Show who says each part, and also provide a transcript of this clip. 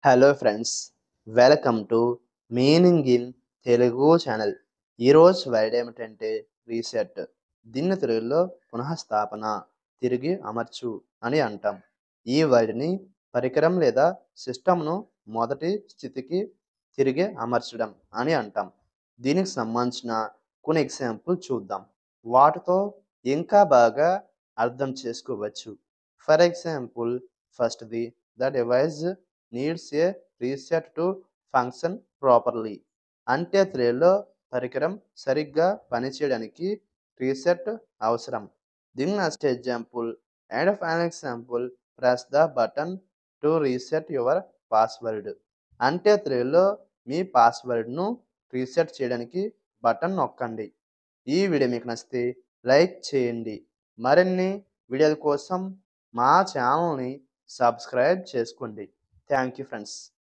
Speaker 1: Hello friends, welcome to meaning in Telugu channel. ఈరోజు word ఏమిటంటే reset. దీన్ని తెలుగులో పునఃస్థాపన, తిరిగి అమర్చు అని అంటాం. ఈ వర్డ్ని పరికరం లేదా సిస్టమ్ను మొదటి స్థితికి తిరిగి అమర్చడం అని అంటాం. దీనికి సంబంధించిన కొన్ని ఎగ్జాంపుల్ చూద్దాం. వాటితో ఇంకా బాగా అర్థం చేసుకోవచ్చు. ఫర్ ఎగ్జాంపుల్, ఫస్ట్ది, the device needs a reset to function properly. అంటే తెలుగులో పరికరం సరిగ్గా పనిచేయడానికి రీసెట్ అవసరం. దీని next example and final example, press the button to reset your password. అంటే తెలుగులో మీ పాస్వర్డ్ను రీసెట్ చేయడానికి బటన్ నొక్కండి. ఈ వీడియో మీకు నచ్చితే లైక్ చేయండి. మరిన్ని వీడియోల కోసం మా ఛానల్ని సబ్స్క్రైబ్ చేసుకోండి. Thank you friends.